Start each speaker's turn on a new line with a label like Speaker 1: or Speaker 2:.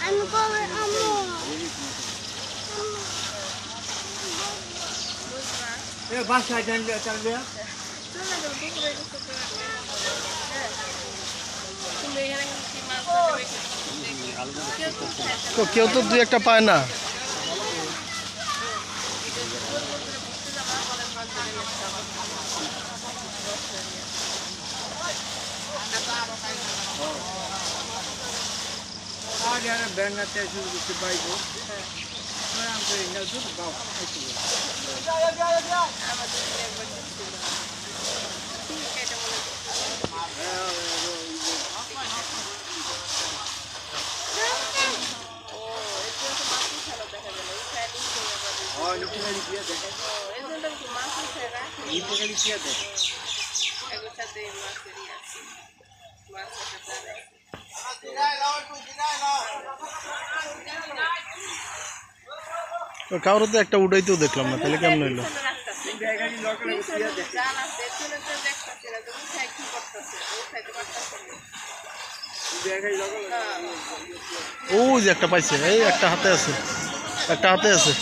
Speaker 1: I'm going
Speaker 2: ये बस आ जाएंगे चल गया
Speaker 3: তো কেউ তো দুই একটা পায় না।
Speaker 2: आज यार बैंक आते हैं शुरू से बाइक को मैं हमको इंडिया दूर गाँव और नीचे गाड़ी किया दे नीचे गाड़ी किया दे
Speaker 3: কারোর তো একটা উঠাইতেও দেখলাম না, তাহলে কেমন হইলো? ও যে একটা পাইছে, এই একটা হাতে আছে, একটা হাতে আছে।